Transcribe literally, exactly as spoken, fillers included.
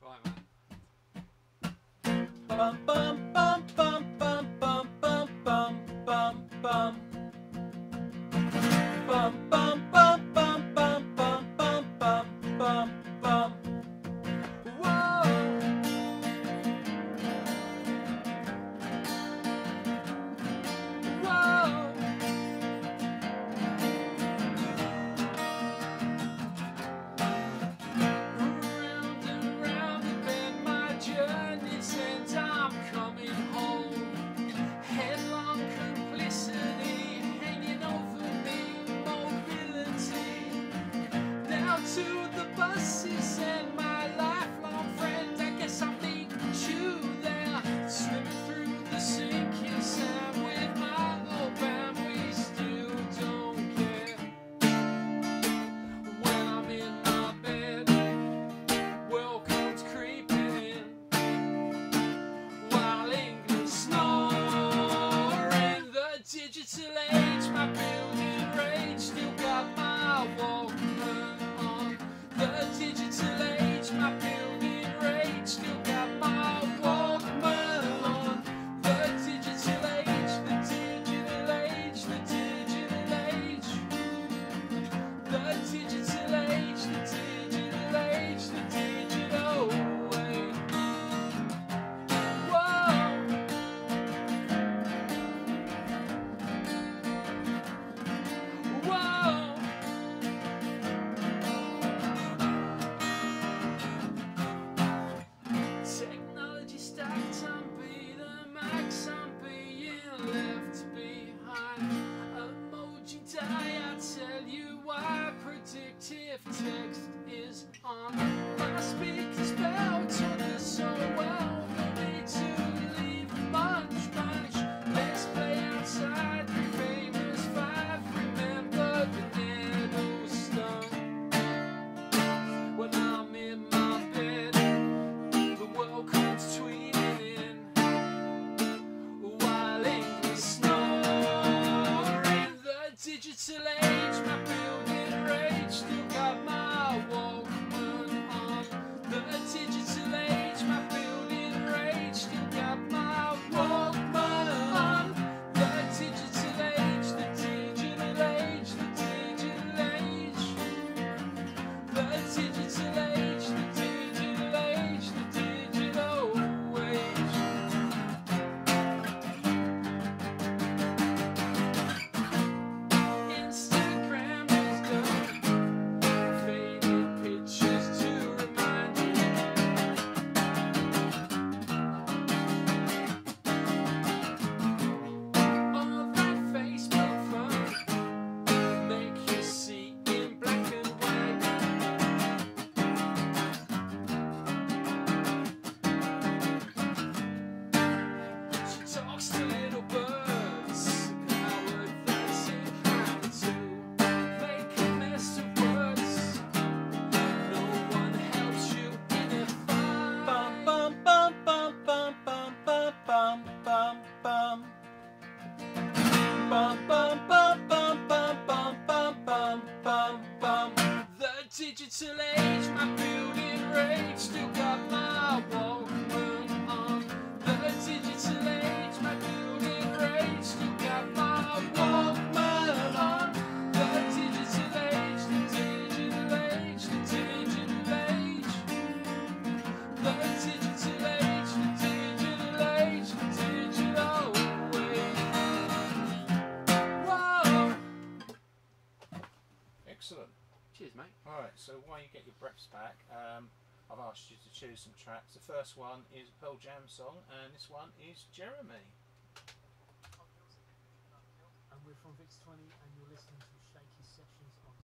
Right, man. Bum bum bum bum bum bum bum bum bum bum. Bum bum bum bum bum bum bum bum bum bum. Whoa. Whoa. Round and round and bend my journey's end, I'm coming home. Headlong complicity hanging over me, mobility. Down to the buses and my lifelong friend. I guess I'll meet you there, swimming through the sinking sand with my old band. We still don't care. When I'm in my bed, world comes creeping in, while England's snoring. The digital age, my building rage, still got my Walkman on. The digital age, my building rage, still got my Walkman on. The digital age, the digital age, the digital age. The digital age, the digital age, the digital age. Whoa. Whoa. Technology stacked on Betamax, I'm being left behind. Emoji die, I tell you why. Predictive text is on my speaker's bell, told us so well. No need to leave much, much. Let's play outside the famous five. Remember the Nano Stone. When I'm in my bed, the world comes tweeting in, while England's snoring. The digital age, my building rage, still got my Walkman on. The digital age, my building rage, still got my Walkman on. The digital age, the digital age, the digital age. The digital age, the digital age, the digital age. Instagram is done, faded pictures to remind you. All that Facebook fun, make you see in black and white. She talks to little birds, power that's in how to make a mess of words. No one helps you in a fight. Bum bum bum bum bum bum bum bum bum bum. Bum bum bum bum bum bum bum bum bum bum. The digital age, my building rage, still got my Walkman on. The digital age, my building rage, still got my Walkman on. The digital age, the digital age, the digital age. The digital age, the digital age, the digital age. Whoa. Excellent. Cheers, mate. Alright, so while you get your breaths back, um, I've asked you to choose some tracks. The first one is a Pearl Jam song, and this one is Jeremy. And we're from Vix twenty, and you're listening to Shaky Sessions on